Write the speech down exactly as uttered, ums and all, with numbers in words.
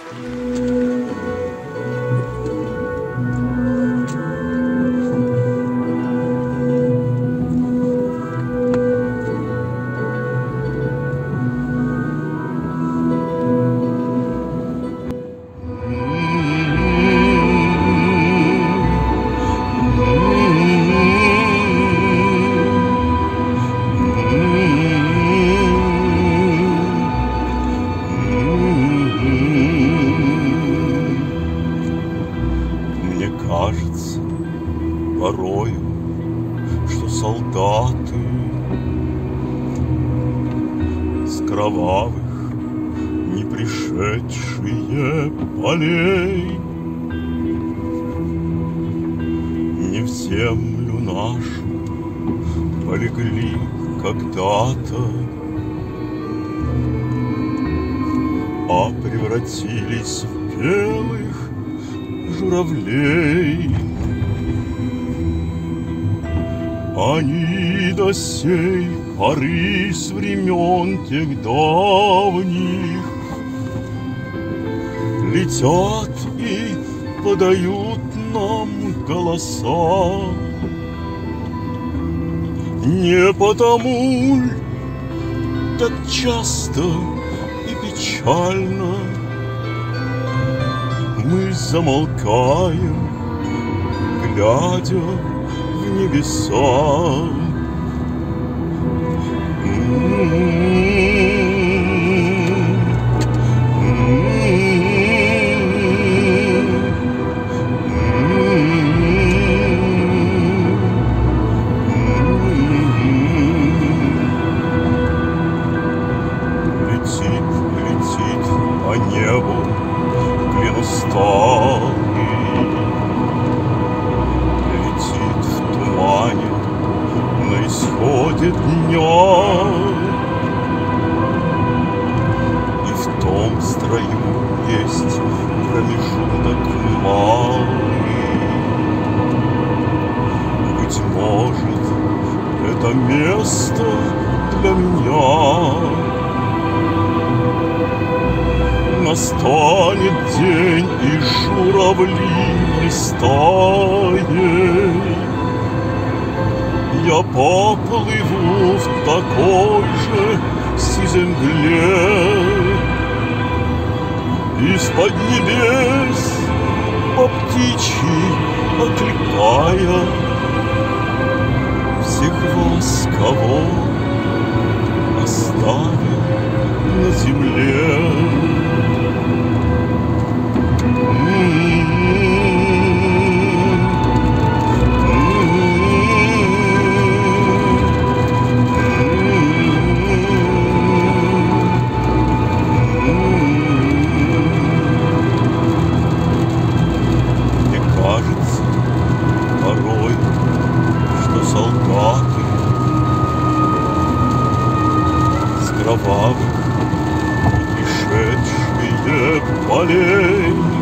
Кажется порою, что солдаты с кровавых не пришедшие полей не в землю нашу полегли когда-то, а превратились в белых журавлей. Они до сей поры с времен тех давних летят и подают нам голоса. Не потому ль так часто и печально мы замолкаем, глядя в небеса. Летит, летит по небу старый, летит в тумане на исходе дня, и в том строю есть промежуток малый. Быть может, это место для меня. Настанет день, и журавли стаей я поплыву в такой же сизой мгле. Из-под небес по птичьи окликая всех вас, кого оставил на земле. Мне кажется порой, что солдаты с кровавых пришедшие полей